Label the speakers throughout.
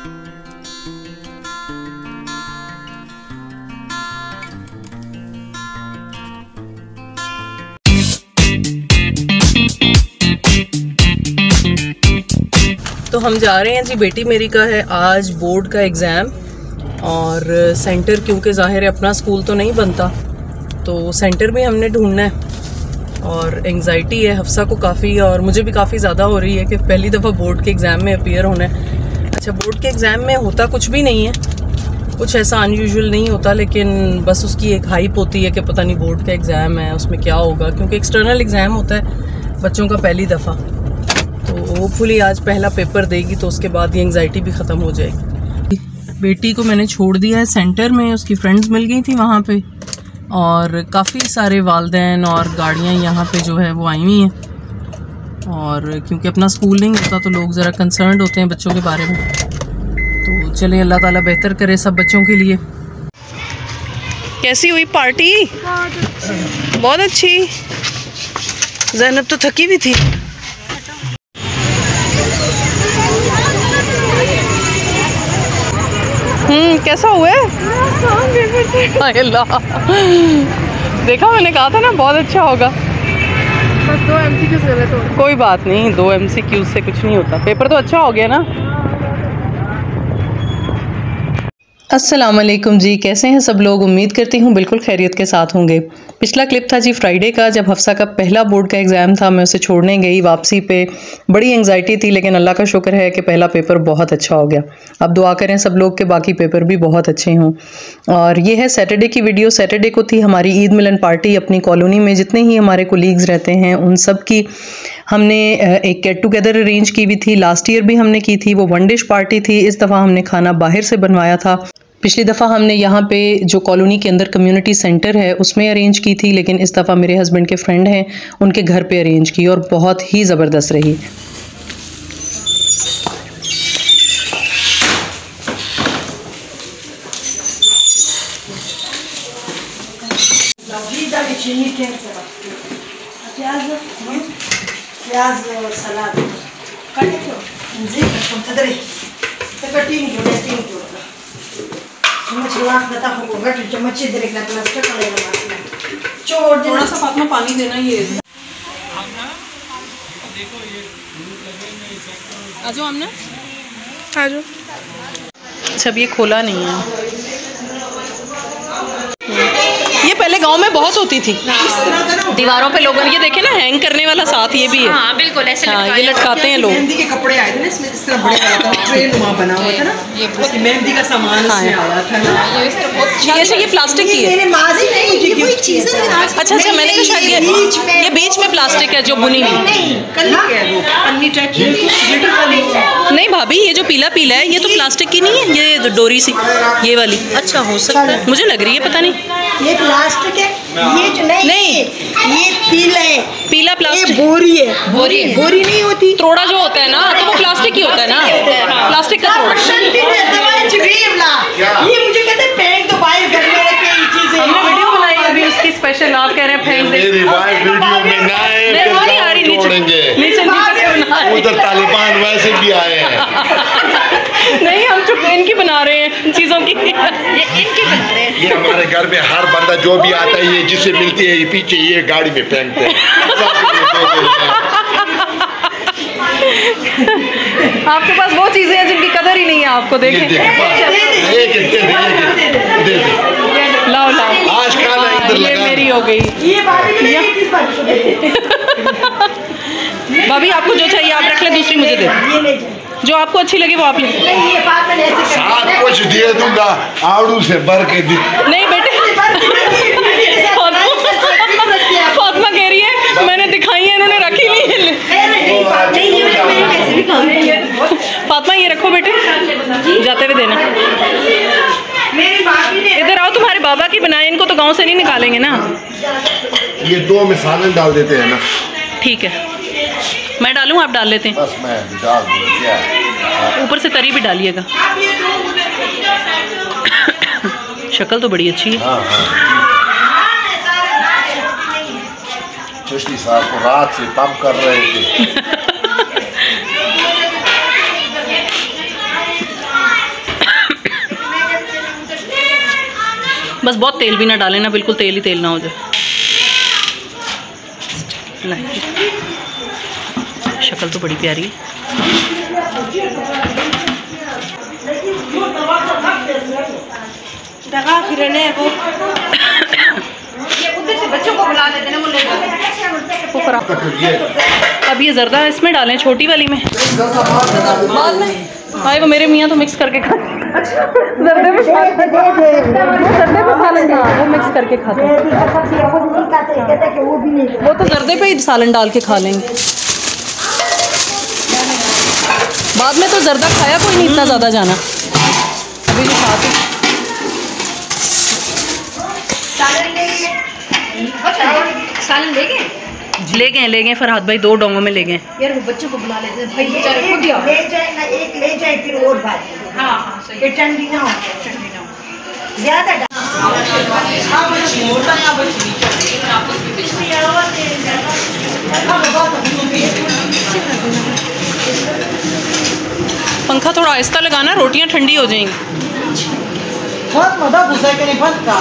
Speaker 1: तो हम जा रहे हैं जी, बेटी मेरी का है आज बोर्ड का एग्ज़ाम और सेंटर, क्योंकि ज़ाहिर है अपना स्कूल तो नहीं बनता तो सेंटर भी हमने ढूंढना है। और एंग्जाइटी है हफ्सा को काफ़ी, और मुझे भी काफ़ी ज़्यादा हो रही है कि पहली दफ़ा बोर्ड के एग्ज़ाम में अपीयर होना है। अच्छा, बोर्ड के एग्ज़ाम में होता कुछ भी नहीं है, कुछ ऐसा अनयूजुअल नहीं होता, लेकिन बस उसकी एक हाइप होती है कि पता नहीं बोर्ड का एग्ज़ाम है उसमें क्या होगा, क्योंकि एक्सटर्नल एग्ज़ाम होता है बच्चों का पहली दफ़ा। तो होपफुली आज पहला पेपर देगी तो उसके बाद ये एंग्जाइटी भी ख़त्म हो जाएगी। बेटी को मैंने छोड़ दिया है सेंटर में, उसकी फ्रेंड्स मिल गई थी वहाँ पे, और काफ़ी सारे वालिदैन और गाड़ियाँ यहाँ पे जो है वो आई हुई हैं। और क्योंकि अपना स्कूल नहीं होता तो लोग ज़रा कंसर्न्ड होते हैं बच्चों के बारे में। तो चलिए अल्लाह ताला बेहतर करे सब बच्चों के लिए। कैसी हुई पार्टी? बहुत अच्छी। ज़ैनब तो थकी भी थी। कैसा हुआ है? देखा, मैंने कहा था ना बहुत अच्छा होगा।
Speaker 2: बस 2 MCQ से गलत हो।
Speaker 1: कोई बात नहीं, 2 MCQ से कुछ नहीं होता, पेपर तो अच्छा हो गया ना। अस्सलाम वालेकुम जी, कैसे हैं सब लोग? उम्मीद करती हूँ बिल्कुल खैरियत के साथ होंगे। पिछला क्लिप था जी फ्राइडे का, जब हफ्सा का पहला बोर्ड का एग्ज़ाम था। मैं उसे छोड़ने गई, वापसी पे बड़ी एंग्जाइटी थी, लेकिन अल्लाह का शुक्र है कि पहला पेपर बहुत अच्छा हो गया। अब दुआ करें सब लोग के बाकी पेपर भी बहुत अच्छे हों। और ये है सैटरडे की वीडियो। सैटरडे को थी हमारी ईद मिलन पार्टी अपनी कॉलोनी में, जितने ही हमारे कोलीग्स रहते हैं उन सब की हमने एक गेट टुगेदर अरेंज की हुई थी। लास्ट ईयर भी हमने की थी, वो 1 डिश पार्टी थी। इस दफ़ा हमने खाना बाहर से बनवाया था। पिछली दफ़ा हमने यहाँ पे जो कॉलोनी के अंदर कम्युनिटी सेंटर है उसमें अरेंज की थी, लेकिन इस दफ़ा मेरे हस्बैंड के फ्रेंड हैं उनके घर पे अरेंज की और बहुत ही ज़बरदस्त रही।
Speaker 2: थोड़ा सा फातिमा पानी देना। ये आ जाओ हमने, आ जाओ।
Speaker 1: अच्छा, अब ये खोला नहीं है। ये पहले गांव में बहुत होती थी, दीवारों पे लोगों ने, ये देखे ना हैंग करने वाला साथ ये भी है।
Speaker 2: हाँ बिल्कुल ऐसे
Speaker 1: हाँ, ये लटकाते हैं लोग।
Speaker 3: मेहंदी के कपड़े आए थे ना इसमें, इस तरह बड़े वाला ट्रे नुमा बना हुआ था ना, ये मेहंदी का सामान इसमें आया था ना।
Speaker 1: अच्छा, ये प्लास्टिक की है। अच्छा, मैंने कहा शायद ये बीच में प्लास्टिक है जो बुनी हुई। नहीं भाभी, ये जो पीला पीला है ये तो प्लास्टिक की नहीं है, ये डोरी सी, ये वाली। अच्छा, हो सकता है, मुझे लग रही है, पता नहीं।
Speaker 4: ये प्लास्टिक है, ये जो नहीं, ये पीला है, पीला प्लास्टिक। बोरी है, बोरी नहीं होती,
Speaker 1: तोड़ा जो होता है ना, तो वो प्लास्टिक ही होता है ना, प्लास्टिक का तोड़ा।
Speaker 4: ये मुझे कहते हैं फेंक दो बाहर, घर में रखे ये चीजें।
Speaker 1: हमने वीडियो बनाई अभी उसकी स्पेशल, आप कह रहे हैं फेंक दे।
Speaker 5: वीडियो में ना है,
Speaker 1: नीचे
Speaker 5: उधर तालिबान वैसे भी आए हैं।
Speaker 1: नहीं, हम चुप इनकी बना रहे हैं चीजों की, ये इनकी बना रहे हैं।
Speaker 5: ये हमारे घर में हर बंदा जो भी आता है, ये जिससे मिलती है ये पीछे ये गाड़ी में फेंकते हैं।
Speaker 1: आपके पास वो चीजें हैं जिनकी कदर ही नहीं है, आपको देखें। लाओ
Speaker 5: आज खाना इधर
Speaker 1: ये मेरी हो गई। भाभी आपको जो चाहिए आप रख ले, दूसरी मुझे दे, जो आपको अच्छी लगे वो आप ले।
Speaker 5: साथ कुछ दे दूंगा, आड़ू से भर के दी।
Speaker 1: नहीं बेटे, फातिमा कह रही है मैंने दिखाई है, इन्होंने रखी नहीं है। फातिमा ये रखो बेटे, जाते हुए देना। इधर आओ, तुम्हारे बाबा की बनाए, इनको तो गांव से नहीं निकालेंगे ना।
Speaker 5: ये 2 में सालन डाल देते हैं ना।
Speaker 1: ठीक है, मैं डालूं आप डाल लेते हैं?
Speaker 5: बस मैं डाल दूं।
Speaker 1: ऊपर से तरी भी डालिएगा। शक्ल तो बड़ी अच्छी है।
Speaker 5: हाँ। चिश्ती साहब को रात से तंग कर रहे थे।
Speaker 1: बस बहुत तेल भी ना डालें ना, बिल्कुल तेल ही तेल ना हो जाए। शक्ल तो बड़ी प्यारी है।
Speaker 2: बच्चों को बुला देते हैं,
Speaker 1: अब ये जर्दा इसमें डालें, छोटी वाली में बाद में। भाई वो मेरे मियाँ तो मिक्स करके खा जर्दे में सालन, वो मिक्स करके खाते हैं। वो तो जर्दे पे ही सालन डाल के खा लेंगे। बाद में तो जर्दा खाया कोई नहीं इतना ज़्यादा जाना। अभी जो खाते
Speaker 2: सालन
Speaker 1: ले गए फरहाद भाई, 2 डोंगों में ले गए
Speaker 2: यार। वो बच्चों को बुला लेते हैं भाई, बेचारे खुद ही
Speaker 4: ले जाए ना, एक ले जाए फिर और बात।
Speaker 2: हाँ सही,
Speaker 4: ठंडी ना हो,
Speaker 2: ठंडी ना हो।
Speaker 4: ज्यादा
Speaker 1: पंखा थोड़ा आहिस्ता लगाना, रोटियां ठंडी हो जाएंगी।
Speaker 3: बहुत मजा घुसा के नहीं फंसता।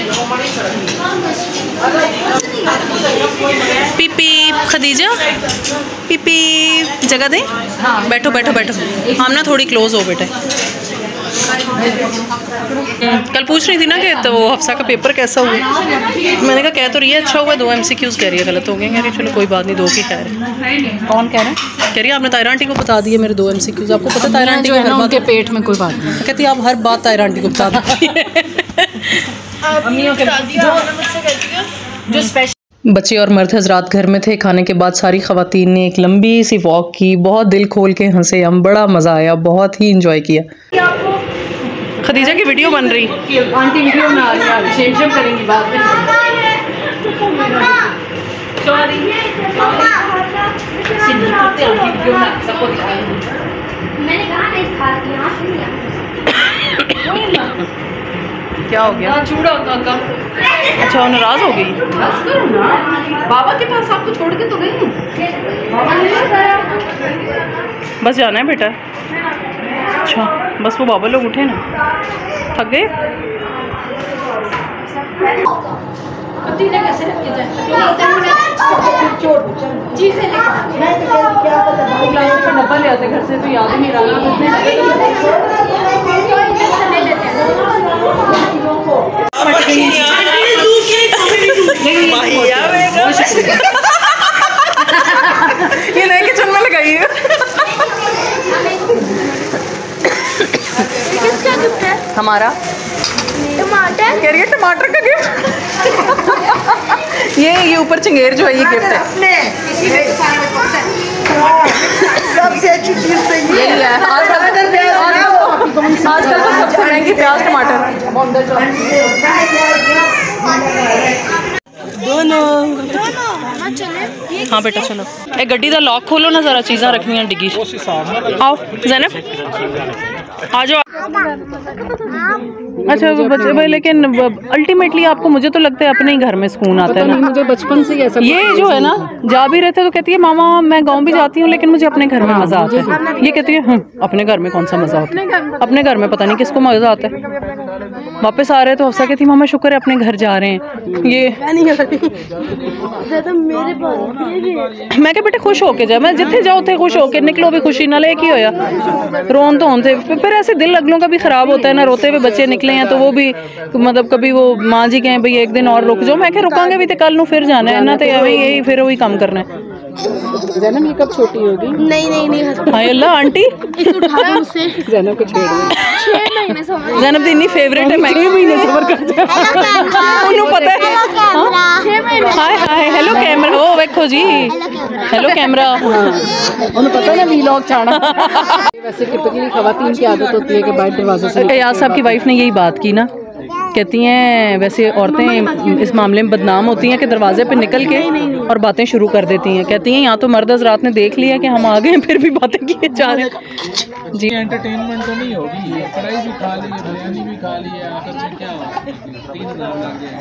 Speaker 1: पीपी खदीजा, पीपी जगह दे। हाँ बैठो बैठो बैठो, हम ना थोड़ी क्लोज हो बेटे। कल पूछ रही थी ना कि तो हफ्सा का पेपर कैसा हुआ, मैंने कहा कह तो रही है अच्छा हुआ, 2 MCQs कह रही है गलत हो गए। कह रही चलो कोई बात नहीं, 2 की खैर है। कौन कह रहा है? कह रही है आपने तायरा आंटी को बता दिए मेरे 2 MCQs। आपको पता है तायरा आंटी को हर बात के पेट में कोई बात नहीं, कहती आप हर बात तायरा आंटी को बता दी। बच्चे और मर्द हजरात घर में थे। खाने के बाद सारी ख़वातीन ने एक लंबी सी वॉक की, बहुत दिल खोल के हंसे हम, बड़ा मज़ा आया, बहुत ही इंजॉय किया। खदीजा की वीडियो बन रही,
Speaker 2: आंटी वीडियो में आ रही है, शेम करेंगी बाद में। सॉरी
Speaker 6: मैंने कहा नहीं खा यहाँ से नहीं
Speaker 1: क्या हो गया?
Speaker 2: चूड़ा होता था।
Speaker 1: अच्छा वो नाराज हो गई।
Speaker 2: बाबा के पास आपको छोड़ के तो गई हूँ।
Speaker 1: बस जाना है बेटा। अच्छा बस वो बाबा लोग उठे ना, थक गए।
Speaker 2: कैसे रख के जाए डब्बा ले आते घर से, तो याद ही नहीं रहा।
Speaker 1: ये नए किचन में लगाई है।
Speaker 6: किसका गिफ्ट है?
Speaker 1: हमारा
Speaker 6: टमाटर।
Speaker 1: कह रही है टमाटर का गिफ्ट। ये ऊपर चंगेर जो है ये गिफ्ट है।
Speaker 4: सबसे अच्छी चीज तो ये
Speaker 1: यही है आजकल तो सबसे महंगी प्याज टमाटर। दोनों हाँ बेटा चलो। ए गड्डी का लॉक खोलो ना जरा, चीज़ा रखनी डिग्गी। आओ ज़ैनब आ जाओ। अच्छा वो बच्चे भाई, लेकिन अल्टीमेटली आपको, मुझे तो लगता है अपने ही घर में सुकून आता है ना।
Speaker 2: मुझे बचपन से ऐसा
Speaker 1: ये जो है ना, जा भी रहते तो कहती है मामा मैं गांव भी जाती हूँ लेकिन मुझे अपने घर में मज़ा आता है। ये कहती है अपने घर में कौन सा मज़ा आता है, अपने घर में पता नहीं किसको मज़ा आता है। वापस आ रहे तो हफ्सा कहती मामा शुक्र है अपने घर जा रहे हैं। ये मैं क्या बेटे खुश होके जा, मैं जिथे जाओ थे खुश होके निकलो, भी खुशी ना ले की होया रोन तो होते। फिर ऐसे दिल अगलों का भी खराब होता है ना, रोते हुए बच्चे निकले हैं तो वो भी मतलब कभी वो माँ जी कहें भाई एक दिन और रुक जाओ, मैं क्या रुकांगे भी तो कल नू फिर जाना है ना, तो यही फिर वही काम करना है।
Speaker 2: जैनब ये कब छोटी होगी?
Speaker 6: नहीं
Speaker 1: हाय अल्लाह आंटी
Speaker 2: जैनब को छेड़ दो।
Speaker 6: 6 महीने से
Speaker 1: जैनब दी इतनी फेवरेट है, मैं 6 महीने सबर कर जा उन्हें पता है। हाय हाय हेलो कैमरा, ओ देखो जी हेलो कैमरा,
Speaker 2: उन्हें पता है ना वीलॉग छाना। वैसे टिपिकली खवातीन की आदत होती है कि बाहर दरवाजे से।
Speaker 1: एयाज साहब की वाइफ ने यही बात की ना, कहती हैं वैसे औरतें इस मामले में बदनाम होती हैं कि दरवाजे पे निकल के और बातें शुरू कर देती हैं। कहती हैं यहाँ तो मर्द हज़रात ने देख लिया कि हम आ गए फिर भी बातें किए जा रहे हैं जी।
Speaker 7: एंटरटेनमेंट तो नहीं होगी, फ्राई भी खा ली, बिरयानी भी खा ली, आखिर में क्या हुआ? 3 नाम लग गए,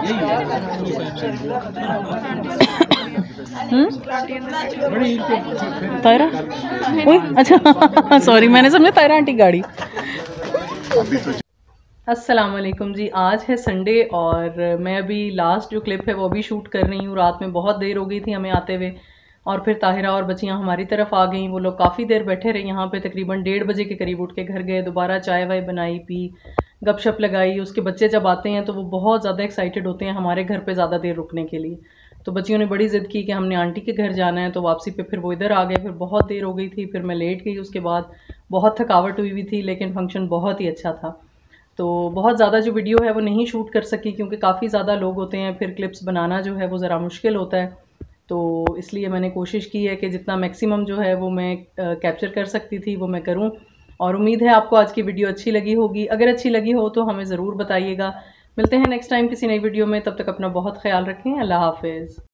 Speaker 7: यही है।
Speaker 1: तायरा अच्छा सॉरी मैंने समझा तायरा आंटी गाड़ी। अस्सलाम वालेकुम जी। आज है संडे और मैं अभी लास्ट जो क्लिप है वो भी शूट कर रही हूँ। रात में बहुत देर हो गई थी हमें आते हुए और फिर ताहिरा और बच्चियाँ हमारी तरफ आ गई। वो लोग काफ़ी देर बैठे रहे यहाँ पे, तकरीबन 1:30 बजे के करीब उठ के घर गए। दोबारा चाय वाय बनाई, पी, गपशप लगाई। उसके बच्चे जब आते हैं तो वो बहुत ज़्यादा एक्साइटेड होते हैं हमारे घर पर ज़्यादा देर रुकने के लिए। तो बच्चियों ने बड़ी ज़िद की कि हमने आंटी के घर जाना है, तो वापसी पे फिर वो इधर आ गए। फिर बहुत देर हो गई थी, फिर मैं लेट गई। उसके बाद बहुत थकावट हुई हुई थी, लेकिन फंक्शन बहुत ही अच्छा था। तो बहुत ज़्यादा जो वीडियो है वो नहीं शूट कर सकी क्योंकि काफ़ी ज़्यादा लोग होते हैं, फिर क्लिप्स बनाना जो है वो ज़रा मुश्किल होता है। तो इसलिए मैंने कोशिश की है कि जितना मैक्सिमम जो है वो मैं कैप्चर कर सकती थी वो मैं करूं। और उम्मीद है आपको आज की वीडियो अच्छी लगी होगी। अगर अच्छी लगी हो तो हमें ज़रूर बताइएगा। मिलते हैं नेक्स्ट टाइम किसी नई वीडियो में। तब तक अपना बहुत ख्याल रखें। अल्लाह हाफिज़।